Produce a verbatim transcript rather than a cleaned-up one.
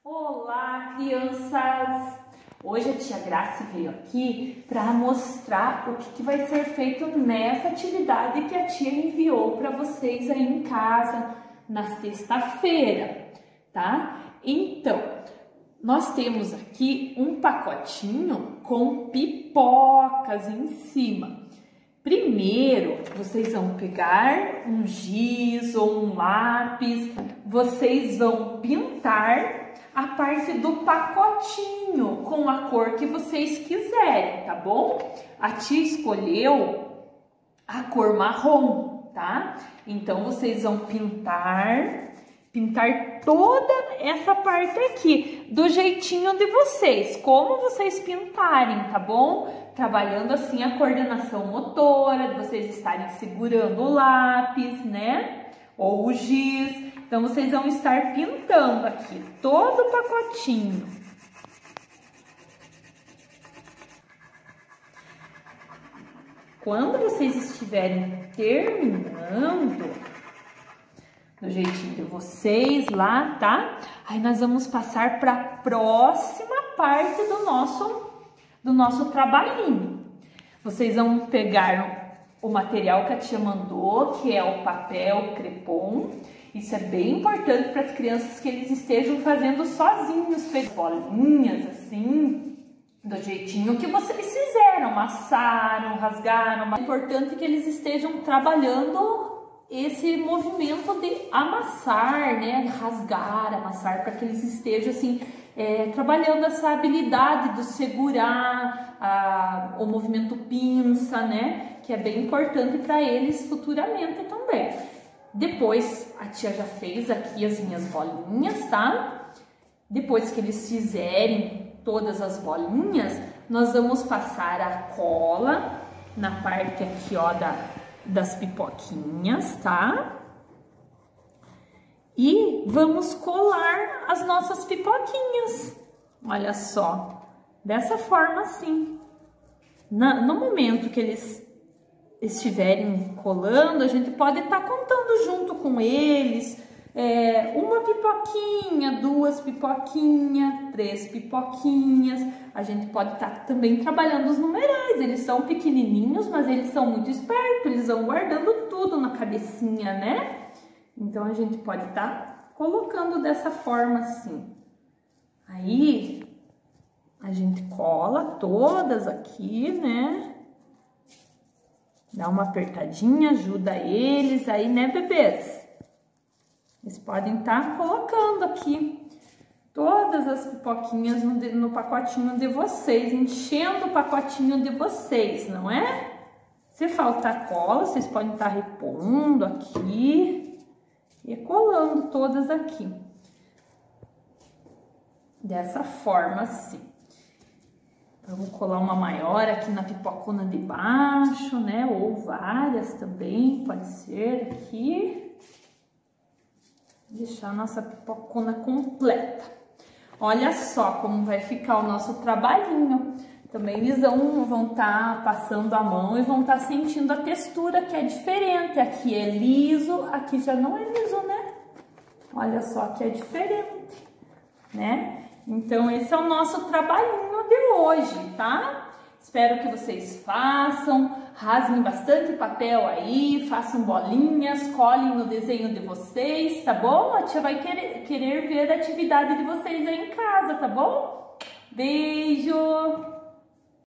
Olá, crianças! Hoje a tia Grace veio aqui para mostrar o que, que vai ser feito nessa atividade que a tia enviou para vocês aí em casa na sexta-feira, tá? Então, nós temos aqui um pacotinho com pipocas em cima. Primeiro, vocês vão pegar um giz ou um lápis, vocês vão pintar a parte do pacotinho com a cor que vocês quiserem, tá bom? A tia escolheu a cor marrom, tá? Então, vocês vão pintar, pintar toda essa parte aqui, do jeitinho de vocês, como vocês pintarem, tá bom? Trabalhando assim a coordenação motora, de vocês estarem segurando o lápis, né? Ou o giz. Então, vocês vão estar pintando aqui todo o pacotinho. Quando vocês estiverem terminando, do jeitinho de vocês lá, tá? Aí nós vamos passar para a próxima parte do nosso, do nosso trabalhinho. Vocês vão pegar o material que a tia mandou, que é o papel crepom. Isso é bem importante para as crianças que eles estejam fazendo sozinhos, fez bolinhas assim, do jeitinho que vocês fizeram, amassaram, rasgaram. É importante que eles estejam trabalhando esse movimento de amassar, né, rasgar, amassar, para que eles estejam assim, é, trabalhando essa habilidade de segurar a, o movimento pinça, né, que é bem importante para eles futuramente também. Depois, a tia já fez aqui as minhas bolinhas, tá? Depois que eles fizerem todas as bolinhas, nós vamos passar a cola na parte aqui, ó, da, das pipoquinhas, tá? E vamos colar as nossas pipoquinhas. Olha só, dessa forma assim. Na, no momento que eles estiverem colando, a gente pode estar contando junto com eles, é, uma pipoquinha, duas pipoquinhas, três pipoquinhas. A gente pode estar também trabalhando os numerais. Eles são pequenininhos, mas eles são muito espertos, eles vão guardando tudo na cabecinha, né? Então, a gente pode estar colocando dessa forma assim. Aí, a gente cola todas aqui, né? Dá uma apertadinha, ajuda eles aí, né, bebês? Eles podem estar colocando aqui todas as pipoquinhas no, no pacotinho de vocês, enchendo o pacotinho de vocês, não é? Se faltar cola, vocês podem estar repondo aqui e colando todas aqui. Dessa forma, assim. Vamos colar uma maior aqui na pipocona de baixo, né? Ou várias também, pode ser aqui. Deixar a nossa pipocona completa. Olha só como vai ficar o nosso trabalhinho. Também eles vão vão estar passando a mão e vão estar sentindo a textura, que é diferente. Aqui é liso, aqui já não é liso, né? Olha só que é diferente, né? Então, esse é o nosso trabalhinho de hoje, tá? Espero que vocês façam, rasguem bastante papel aí, façam bolinhas, colhem no desenho de vocês, tá bom? A tia vai querer, querer ver a atividade de vocês aí em casa, tá bom? Beijo!